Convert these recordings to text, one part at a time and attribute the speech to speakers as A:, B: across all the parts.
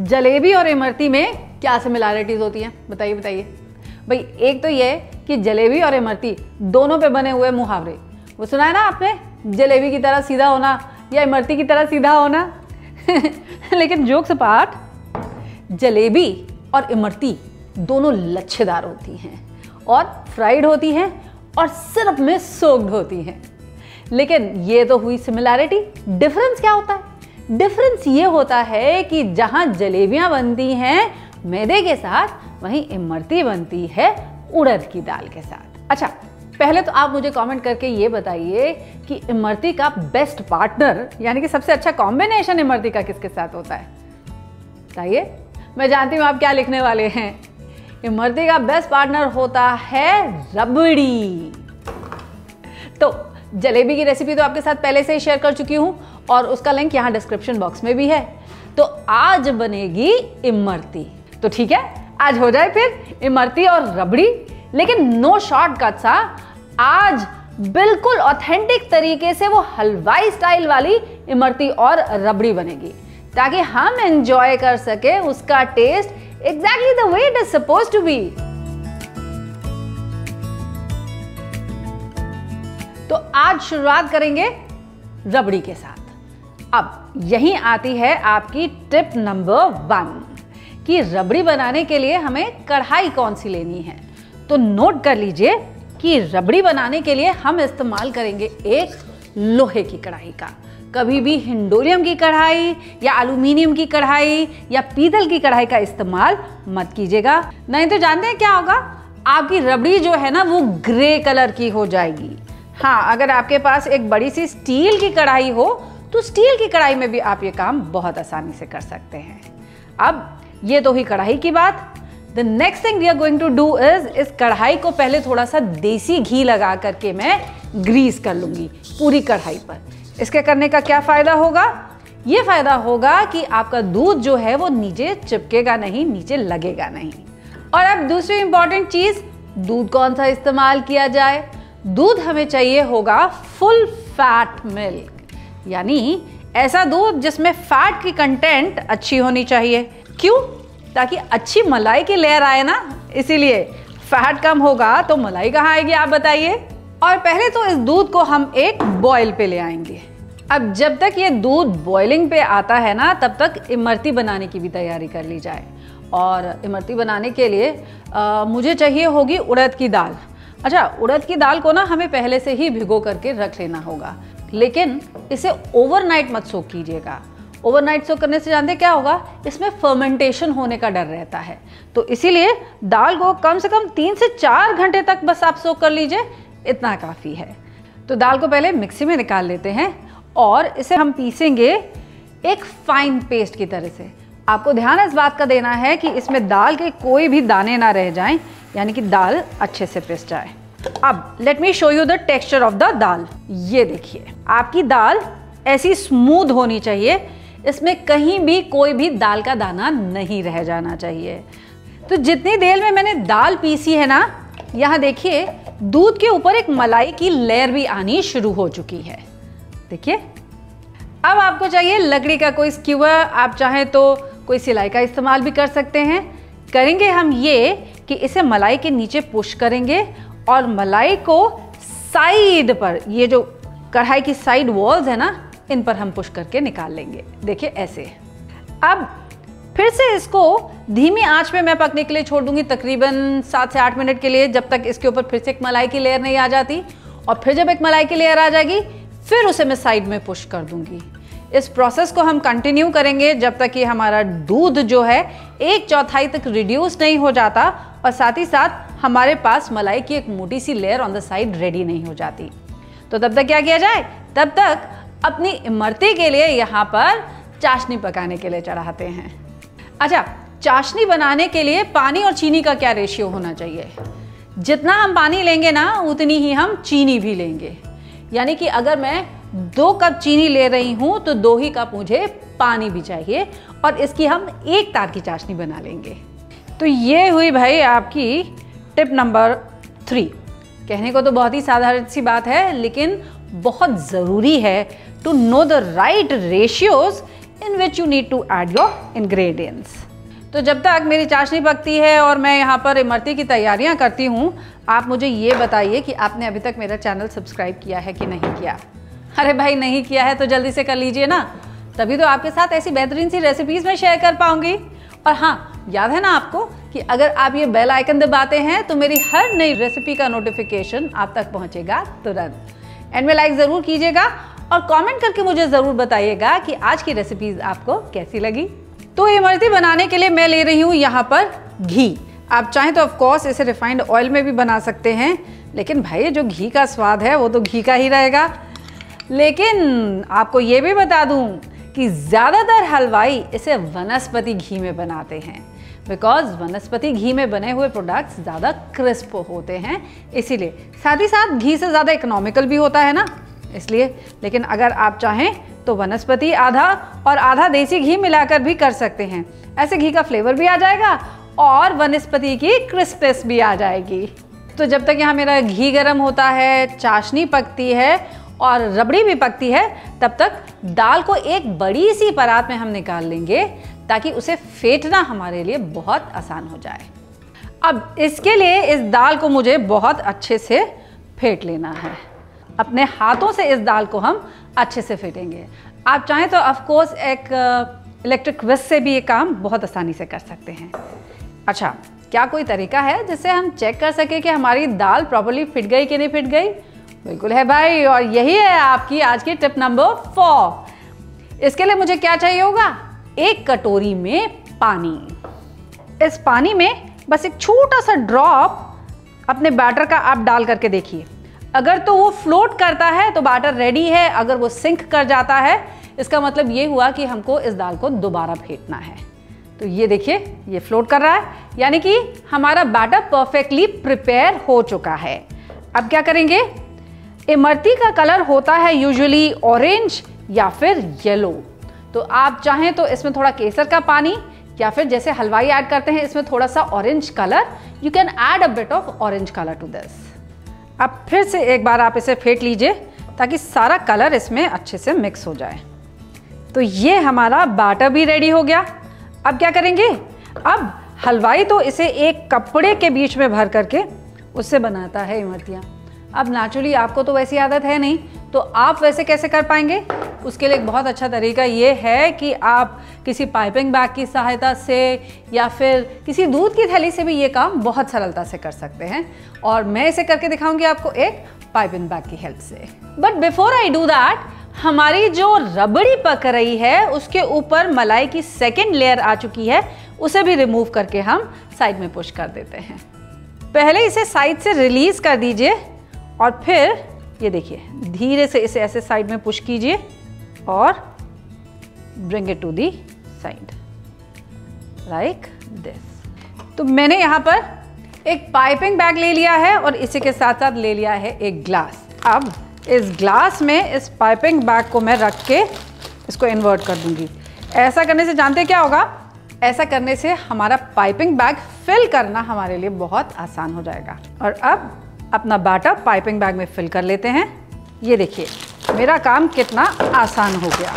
A: जलेबी और इमरती में क्या सिमिलैरिटीज होती हैं? बताइए बताइए भाई। एक तो ये कि जलेबी और इमरती दोनों पे बने हुए मुहावरे, वो सुना है ना आपने, जलेबी की तरह सीधा होना या इमरती की तरह सीधा होना। लेकिन जोक्स अपार्ट, जलेबी और इमरती दोनों लच्छेदार होती हैं और फ्राइड होती हैं और सिरप में सोक्ड होती हैं। लेकिन ये तो हुई सिमिलैरिटी। डिफरेंस क्या होता है? डिफरेंस ये होता है कि जहां जलेबियां बनती हैं मैदे के साथ, वहीं इमरती बनती है उड़द की दाल के साथ। अच्छा, पहले तो आप मुझे कमेंट करके ये बताइए कि इमरती का बेस्ट पार्टनर, यानी कि सबसे अच्छा कॉम्बिनेशन इमरती का किसके साथ होता है? बताइए। मैं जानती हूँ आप क्या लिखने वाले हैं। इमरती का बेस्ट पार्टनर होता है रबड़ी। तो जलेबी की रेसिपी तो आपके साथ पहले से ही शेयर कर चुकी हूँ और उसका लिंक यहाँ डिस्क्रिप्शन बॉक्स में भी है। तो आज बनेगी इमरती। तो ठीक है, आज हो जाए फिर इमरती और रबड़ी। लेकिन नो शॉर्टकट्स। आज बिल्कुल ऑथेंटिक तरीके से वो हलवाई स्टाइल वाली इमरती और रबड़ी बनेगी, ताकि हम एंजॉय कर सके उसका taste exactly the way it is supposed to be. तो आज शुरुआत करेंगे रबड़ी के साथ। अब यहीं आती है आपकी टिप नंबर 1 कि रबड़ी बनाने के लिए हमें कढ़ाई कौन सी लेनी है। तो नोट कर लीजिए कि रबड़ी बनाने के लिए हम इस्तेमाल करेंगे एक लोहे की कढ़ाई का। कभी भी हिंडोलियम की कढ़ाई या एल्यूमिनियम की कढ़ाई या पीतल की कढ़ाई का इस्तेमाल मत कीजिएगा, नहीं तो जानते हैं क्या होगा, आपकी रबड़ी जो है ना वो ग्रे कलर की हो जाएगी। हाँ, अगर आपके पास एक बड़ी सी स्टील की कढ़ाई हो तो स्टील की कढ़ाई में भी आप ये काम बहुत आसानी से कर सकते हैं। अब ये तो ही कढ़ाई की बात। The next thing we are going to do is, इस कढ़ाई को पहले थोड़ा सा देसी घी लगा करके मैं ग्रीस कर लूंगी पूरी कढ़ाई पर। इसके करने का क्या फायदा होगा? ये फायदा होगा कि आपका दूध जो है वो नीचे चिपकेगा नहीं, नीचे लगेगा नहीं। और अब दूसरी इंपॉर्टेंट चीज, दूध कौन सा इस्तेमाल किया जाए? दूध हमें चाहिए होगा फुल फैट मिल्क, यानी ऐसा दूध जिसमें फैट की कंटेंट अच्छी होनी चाहिए। क्यों? ताकि अच्छी मलाई की लेयर आए ना, इसीलिए। फैट कम होगा तो मलाई कहाँ आएगी आप बताइए। और पहले तो इस दूध को हम एक बॉयल पे ले आएंगे। अब जब तक ये दूध बॉइलिंग पे आता है ना, तब तक इमरती बनाने की भी तैयारी कर ली जाए। और इमरती बनाने के लिए मुझे चाहिए होगी उड़द की दाल। अच्छा, उड़द की दाल को ना हमें पहले से ही भिगो करके रख लेना होगा, लेकिन इसे ओवरनाइट मत सोक कीजिएगा। ओवरनाइट सोक करने से जानते क्या होगा, इसमें फर्मेंटेशन होने का डर रहता है। तो इसीलिए दाल को कम से कम 3 से 4 घंटे तक बस आप सोक कर लीजिए, इतना काफ़ी है। तो दाल को पहले मिक्सी में निकाल लेते हैं और इसे हम पीसेंगे एक फाइन पेस्ट की तरह से। आपको ध्यान इस बात का देना है कि इसमें दाल के कोई भी दाने ना रह जाएं, यानी कि दाल अच्छे से पिस जाए। अब let me show you the texture of the dal. ये देखिए, आपकी दाल ऐसी स्मूथ होनी चाहिए, इसमें कहीं भी कोई भी दाल का दाना नहीं रह जाना चाहिए। तो जितनी देर में मैंने दाल पीसी है ना, यहाँ देखिए दूध के ऊपर एक मलाई की लेयर भी आनी शुरू हो चुकी है। देखिए, अब आपको चाहिए लकड़ी का कोई स्क्यूअर, आप चाहें तो कोई सिलाई का इस्तेमाल भी कर सकते हैं। करेंगे हम ये कि इसे मलाई के नीचे पुश करेंगे और मलाई को साइड पर, ये जो कढ़ाई की साइड वॉल्स है ना, इन पर हम पुश करके निकाल लेंगे। देखिए ऐसे। अब फिर से इसको धीमी आंच पे मैं पकने के लिए छोड़ दूंगी तकरीबन 7 से 8 मिनट के लिए, जब तक इसके ऊपर फिर से एक मलाई की लेयर नहीं आ जाती। और फिर जब एक मलाई की लेयर आ जाएगी, फिर उसे मैं साइड में पुश कर दूंगी। इस प्रोसेस को हम कंटिन्यू करेंगे जब तक कि हमारा दूध जो है 1/4 तक रिड्यूस नहीं हो जाता और साथ ही साथ हमारे पास मलाई की एक मोटी सी layer on the side ready नहीं हो जाती। तो तब तक क्या किया जाए? तब तक अपनी इमरती के लिए यहाँ पर चाशनी पकाने के लिए चढ़ाते हैं। अच्छा, चाशनी बनाने के लिए पानी और चीनी का क्या रेशियो होना चाहिए? जितना हम पानी लेंगे ना, उतनी ही हम चीनी भी लेंगे। यानी कि अगर मैं 2 कप चीनी ले रही हूं तो 2 ही कप मुझे पानी भी चाहिए, और इसकी हम 1 तार की चाशनी बना लेंगे। तो ये हुई भाई आपकी टिप नंबर 3। कहने को तो बहुत ही साधारण सी बात है, लेकिन बहुत ज़रूरी है to know the right ratios in which you need to add your ingredients. तो जब तक मेरी चाशनी पकती है और मैं यहाँ पर इमरती की तैयारियाँ करती हूँ, आप मुझे ये बताइए कि आपने अभी तक मेरा चैनल सब्सक्राइब किया है कि नहीं किया। अरे भाई नहीं किया है तो जल्दी से कर लीजिए ना, तभी तो आपके साथ ऐसी बेहतरीन सी रेसिपीज़ मैं शेयर कर पाऊँगी। और हाँ, याद है ना आपको कि अगर आप ये बेल आइकन दबाते हैं तो मेरी हर नई रेसिपी का नोटिफिकेशन आप तक पहुँचेगा तुरंत। एंड में लाइक ज़रूर कीजिएगा और कमेंट करके मुझे ज़रूर बताइएगा कि आज की रेसिपीज़ आपको कैसी लगी। तो इमरती बनाने के लिए मैं ले रही हूँ यहाँ पर घी। आप चाहें तो ऑफ कोर्स इसे रिफाइंड ऑयल में भी बना सकते हैं, लेकिन भाई जो घी का स्वाद है वो तो घी का ही रहेगा। लेकिन आपको ये भी बता दूँ कि ज़्यादातर हलवाई इसे वनस्पति घी में बनाते हैं, बिकॉज वनस्पति घी में बने हुए प्रोडक्ट्स ज़्यादा क्रिस्प होते हैं, इसीलिए। साथ ही साथ घी से ज़्यादा इकोनॉमिकल भी होता है ना, इसलिए। लेकिन अगर आप चाहें तो वनस्पति आधा और आधा देसी घी मिलाकर भी कर सकते हैं। ऐसे घी का फ्लेवर भी आ जाएगा और वनस्पति की क्रिस्पनेस भी आ जाएगी। तो जब तक यहाँ मेरा घी गर्म होता है, चाशनी पकती है और रबड़ी भी पकती है, तब तक दाल को एक बड़ी सी परात में हम निकाल लेंगे ताकि उसे फेंटना हमारे लिए बहुत आसान हो जाए। अब इसके लिए इस दाल को मुझे बहुत अच्छे से फेंट लेना है। अपने हाथों से इस दाल को हम अच्छे से फेंटेंगे। आप चाहें तो ऑफ कोर्स एक इलेक्ट्रिक विस्क से भी ये काम बहुत आसानी से कर सकते हैं। अच्छा, क्या कोई तरीका है जिससे हम चेक कर सके कि हमारी दाल प्रॉपर्ली फिट गई कि नहीं फिट गई? बिल्कुल है भाई, और यही है आपकी आज की टिप नंबर 4। इसके लिए मुझे क्या चाहिए होगा? एक कटोरी में पानी। इस पानी में बस एक छोटा सा ड्रॉप अपने बैटर का आप डाल करके देखिए। अगर तो वो फ्लोट करता है तो बैटर रेडी है, अगर वो सिंक कर जाता है इसका मतलब ये हुआ कि हमको इस दाल को दोबारा फेंटना है। तो ये देखिए, ये फ्लोट कर रहा है, यानी कि हमारा बैटर परफेक्टली प्रिपेयर हो चुका है। अब क्या करेंगे? इमरती का कलर होता है यूजुअली ऑरेंज या फिर येलो, तो आप चाहें तो इसमें थोड़ा केसर का पानी या फिर जैसे हलवाई ऐड करते हैं इसमें थोड़ा सा orange colour, you can add a bit of orange colour to this. अब फिर से एक बार आप इसे फेंट लीजिए ताकि सारा कलर इसमें अच्छे से मिक्स हो जाए। तो ये हमारा बैटर भी रेडी हो गया। अब क्या करेंगे? अब हलवाई तो इसे एक कपड़े के बीच में भर करके उससे बनाता है इमरतियाँ। अब नेचुरली आपको तो वैसी आदत है नहीं, तो आप वैसे कैसे कर पाएंगे? उसके लिए एक बहुत अच्छा तरीका ये है कि आप किसी पाइपिंग बैग की सहायता से या फिर किसी दूध की थैली से भी ये काम बहुत सरलता से कर सकते हैं, और मैं इसे करके दिखाऊंगी आपको एक पाइपिंग बैग की हेल्प से। But before I do that, हमारी जो रबड़ी पक रही है उसके ऊपर मलाई की सेकेंड लेयर आ चुकी है, उसे भी रिमूव करके हम साइड में पुश कर देते हैं। पहले इसे साइड से रिलीज कर दीजिए और फिर ये देखिए धीरे से इसे ऐसे साइड में पुश कीजिए और bring it to the side like this. तो मैंने यहाँ पर एक पाइपिंग बैग ले लिया है और इसी के साथ साथ ले लिया है एक ग्लास। अब इस ग्लास में इस पाइपिंग बैग को मैं रख के इसको इन्वर्ट कर दूंगी। ऐसा करने से जानते क्या होगा? ऐसा करने से हमारा पाइपिंग बैग फिल करना हमारे लिए बहुत आसान हो जाएगा। और अब अपना बैटर पाइपिंग बैग में फिल कर लेते हैं। ये देखिए मेरा काम कितना आसान हो गया।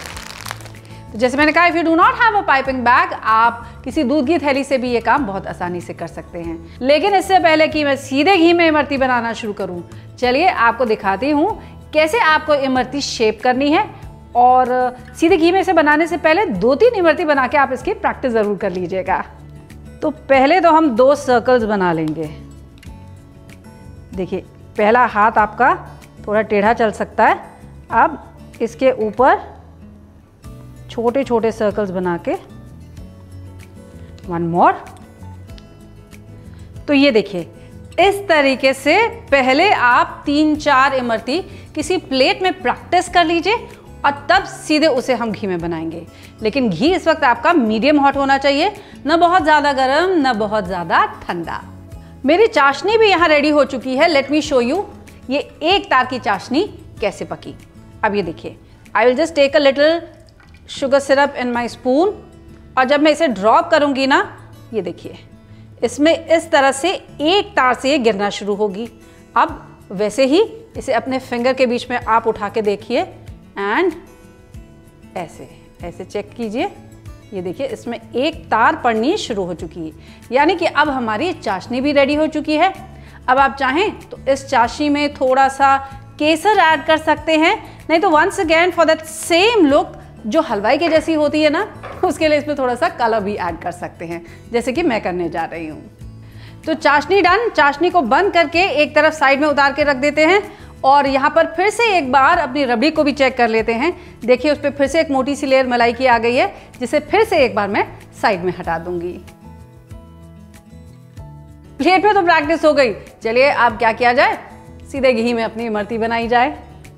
A: तो जैसे मैंने कहा, if you do not have a piping bag, आप किसी दूध की थैली से भी ये काम बहुत आसानी से कर सकते हैं। लेकिन इससे पहले कि मैं सीधे घी में इमरती बनाना शुरू करूं, चलिए आपको दिखाती हूं कैसे आपको इमरती शेप करनी है। और सीधे घी में इसे बनाने से पहले 2-3 इमरती बना के आप इसकी प्रैक्टिस ज़रूर कर लीजिएगा। तो पहले तो हम 2 सर्कल्स बना लेंगे। देखिए पहला हाथ आपका थोड़ा टेढ़ा चल सकता है। अब इसके ऊपर छोटे छोटे सर्कल्स बना के 1 मोर। तो ये देखिए इस तरीके से पहले आप 3-4 इमरती किसी प्लेट में प्रैक्टिस कर लीजिए और तब सीधे उसे हम घी में बनाएंगे। लेकिन घी इस वक्त आपका मीडियम हॉट होना चाहिए, न बहुत ज़्यादा गर्म न बहुत ज़्यादा ठंडा। मेरी चाशनी भी यहाँ रेडी हो चुकी है। लेट मी शो यू ये एक तार की चाशनी कैसे पकी। अब ये देखिए, I will just take a little sugar syrup in my spoon, और जब मैं इसे ड्रॉप करूँगी ना, ये देखिए इसमें इस तरह से एक तार से ये गिरना शुरू होगी। अब वैसे ही इसे अपने फिंगर के बीच में आप उठा के देखिए एंड ऐसे ऐसे चेक कीजिए, ये देखिए इसमें एक तार पड़नी शुरू हो चुकी है, यानी कि अब हमारी चाशनी भी रेडी हो चुकी है। अब आप चाहें तो इस चाशनी में थोड़ा सा केसर ऐड कर सकते हैं, नहीं तो once again for that same look जो हलवाई के जैसी होती है ना, उसके लिए इसमें थोड़ा सा कलर भी ऐड कर सकते हैं, जैसे कि मैं करने जा रही हूँ। तो चाशनी डन। चाशनी को बंद करके एक तरफ साइड में उतार के रख देते हैं और यहाँ पर फिर से एक बार अपनी रबड़ी को भी चेक कर लेते हैं। देखिए उस पर फिर से एक मोटी सी लेयर मलाई की आ गई है, जिसे फिर से एक बार मैं साइड में हटा दूंगी। प्लेट में तो प्रैक्टिस हो गई, चलिए अब क्या किया जाए, सीधे घी में अपनी इमरती बनाई जाए।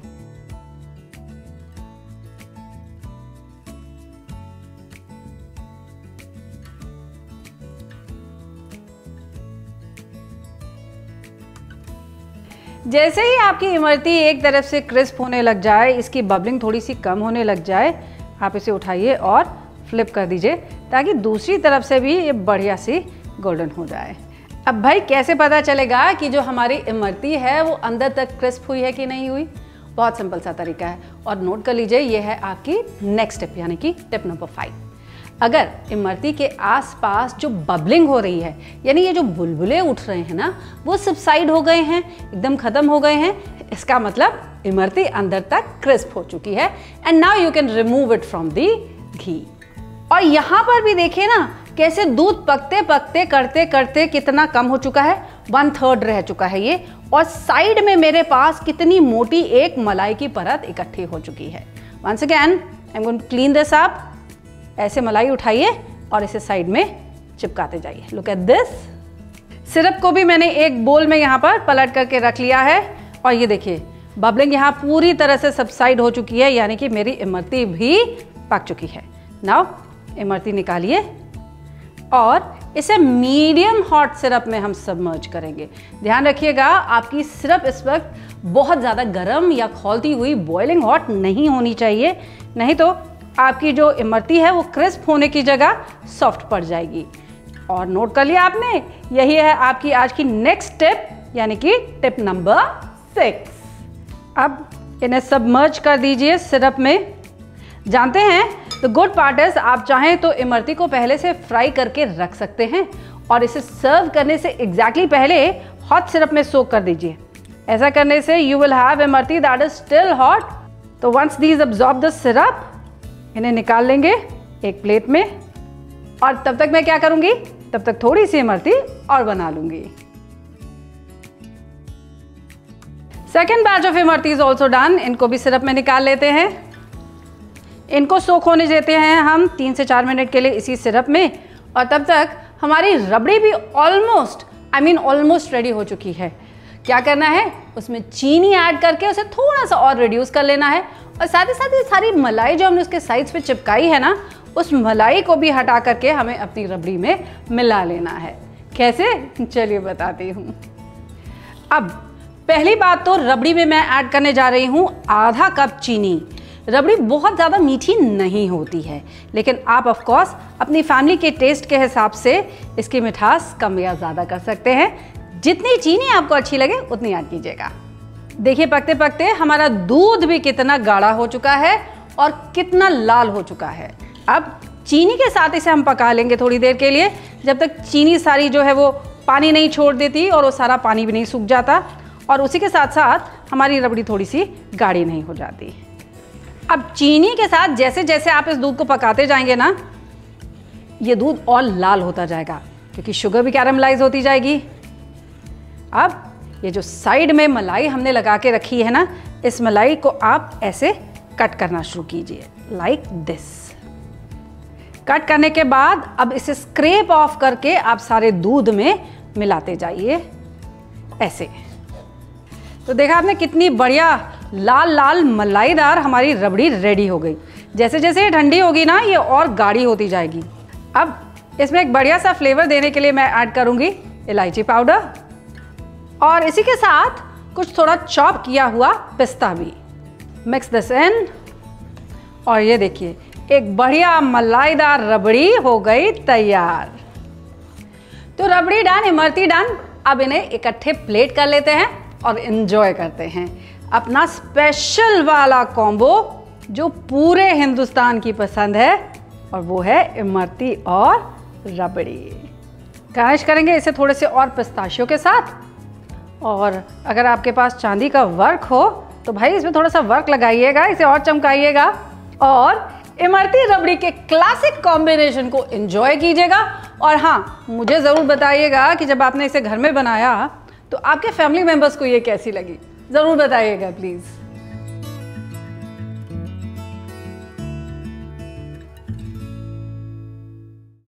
A: जैसे ही आपकी इमरती एक तरफ से क्रिस्प होने लग जाए, इसकी बबलिंग थोड़ी सी कम होने लग जाए, आप इसे उठाइए और फ्लिप कर दीजिए ताकि दूसरी तरफ से भी ये बढ़िया सी गोल्डन हो जाए। अब भाई कैसे पता चलेगा कि जो हमारी इमरती है वो अंदर तक क्रिस्प हुई है कि नहीं हुई? बहुत सिंपल सा तरीका है और नोट कर लीजिए, ये है आपकी नेक्स्ट टिप, यानी कि टिप नंबर 5। अगर इमरती के आसपास जो बबलिंग हो रही है, यानी ये जो बुलबुले उठ रहे हैं ना, वो सबसाइड हो गए हैं, एकदम खत्म हो गए हैं, इसका मतलब इमरती अंदर तक क्रिस्प हो चुकी है। And now you can remove it from the ghee. और यहाँ पर भी देखिए ना कैसे दूध पकते पकते करते करते कितना कम हो चुका है, 1/3 रह चुका है ये, और साइड में मेरे पास कितनी मोटी एक मलाई की परत इकट्ठी हो चुकी है। Once again I am going to clean this up. ऐसे मलाई उठाइए और इसे साइड में चिपकाते जाइए। Look at this. सिरप को भी मैंने एक बोल में यहाँ पर पलट करके रख लिया है और ये देखिए बबलिंग यहाँ पूरी तरह से सबसाइड हो चुकी है, यानी कि मेरी इमरती भी पक चुकी है। नाउ इमरती निकालिए और इसे मीडियम हॉट सिरप में हम सबमर्ज करेंगे। ध्यान रखिएगा आपकी सिरप इस वक्त बहुत ज़्यादा गर्म या खौलती हुई बॉइलिंग हॉट नहीं होनी चाहिए, नहीं तो आपकी जो इमरती है वो क्रिस्प होने की जगह सॉफ्ट पड़ जाएगी। और नोट कर लिया आपने, यही है आपकी आज की नेक्स्ट टिप, यानी कि टिप नंबर 6। अब इन्हें सबमर्ज कर दीजिए सिरप में। जानते हैं द गुड पार्ट इज, आप चाहें तो इमरती को पहले से फ्राई करके रख सकते हैं और इसे सर्व करने से एग्जैक्टली पहले हॉट सिरप में सोक कर दीजिए। ऐसा करने से you will have imarti that is still hot. तो once these absorb the syrup, इन्हें निकाल लेंगे एक प्लेट में और तब तक मैं क्या करूंगी, तब तक थोड़ी सी इमरती और बना लूंगी। Second batch of imarti is also done. इनको भी सिरप में निकाल लेते हैं। इनको सोख होने देते हैं हम 3 से 4 मिनट के लिए इसी सिरप में, और तब तक हमारी रबड़ी भी ऑलमोस्ट रेडी हो चुकी है। क्या करना है, उसमें चीनी ऐड करके उसे थोड़ा सा और रिड्यूस कर लेना है, और साथ ही साथ ये सारी मलाई जो हमने उसके साइड्स पे चिपकाई है ना, उस मलाई को भी हटा करके हमें अपनी रबड़ी में मिला लेना है। कैसे, चलिए बताती हूँ। अब पहली बात तो रबड़ी में मैं ऐड करने जा रही हूँ आधा कप चीनी। रबड़ी बहुत ज़्यादा मीठी नहीं होती है, लेकिन आप ऑफ कोर्स अपनी फैमिली के टेस्ट के हिसाब से इसकी मिठास कम या ज़्यादा कर सकते हैं। जितनी चीनी आपको अच्छी लगे उतनी ऐड कीजिएगा। देखिए पकते पकते हमारा दूध भी कितना गाढ़ा हो चुका है और कितना लाल हो चुका है। अब चीनी के साथ इसे हम पका लेंगे थोड़ी देर के लिए, जब तक चीनी सारी जो है वो पानी नहीं छोड़ देती और वो सारा पानी भी नहीं सूख जाता, और उसी के साथ साथ हमारी रबड़ी थोड़ी सी गाढ़ी नहीं हो जाती। अब चीनी के साथ जैसे जैसे आप इस दूध को पकाते जाएंगे ना, ये दूध और लाल होता जाएगा क्योंकि शुगर भी कैरामलाइज होती जाएगी। अब ये जो साइड में मलाई हमने लगा के रखी है ना, इस मलाई को आप ऐसे कट करना शुरू कीजिए, लाइक दिस। कट करने के बाद अब इसे स्क्रैप ऑफ करके आप सारे दूध में मिलाते जाइए ऐसे। तो देखा आपने कितनी बढ़िया लाल लाल मलाईदार हमारी रबड़ी रेडी हो गई। जैसे जैसे ये ठंडी होगी ना, ये और गाढ़ी होती जाएगी। अब इसमें एक बढ़िया सा फ्लेवर देने के लिए मैं ऐड करूंगी इलायची पाउडर, और इसी के साथ कुछ थोड़ा चॉप किया हुआ पिस्ता भी। मिक्स दिस इन, और ये देखिए एक बढ़िया मलाईदार रबड़ी हो गई तैयार। तो रबड़ी डन, इमरती डन। अब इन्हें इकट्ठे प्लेट कर लेते हैं और एंजॉय करते हैं अपना स्पेशल वाला कॉम्बो जो पूरे हिंदुस्तान की पसंद है, और वो है इमरती और रबड़ी। गार्निश करेंगे इसे थोड़े से और पिस्ताशियों के साथ। और अगर आपके पास चांदी का वर्क हो तो भाई इसमें थोड़ा सा वर्क लगाइएगा, इसे और चमकाइएगा और इमरती रबड़ी के क्लासिक कॉम्बिनेशन को एंजॉय कीजिएगा। और हाँ, मुझे ज़रूर बताइएगा कि जब आपने इसे घर में बनाया तो आपके फैमिली मेंबर्स को ये कैसी लगी, ज़रूर बताइएगा प्लीज़।